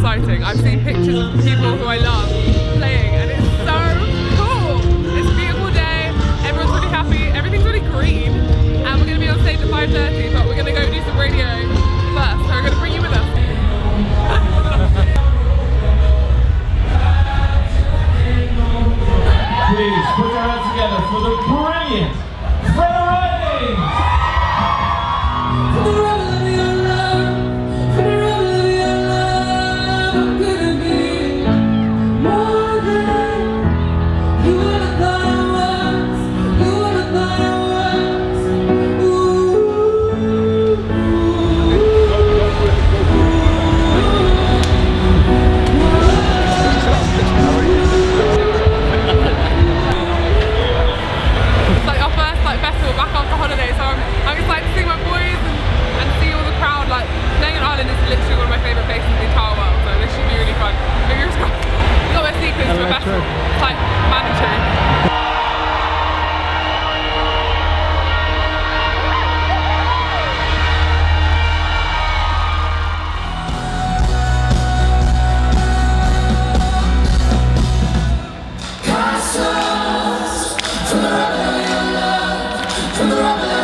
exciting. I've seen pictures of people who I love playing and it's so cool. It's a beautiful day, everyone's really happy, everything's really green, and we're going to be on stage at 5:30, but we're going to go do some radio first, so we're going to bring you with us. Please put your hands together for the brilliant Freya. For the rebel of your love, for the rebel of your love, I'm gonna be more than you ever thought I was, you ever thought I was. It's like our first festival back after holiday, so I'm excited to see my boys and see all the crowd. Like, playing in Ireland is literally one of my favourite places in the entire world, so this should be really fun. Fingers crossed. We got my sequence for a festival. It's like mandatory. From the rebel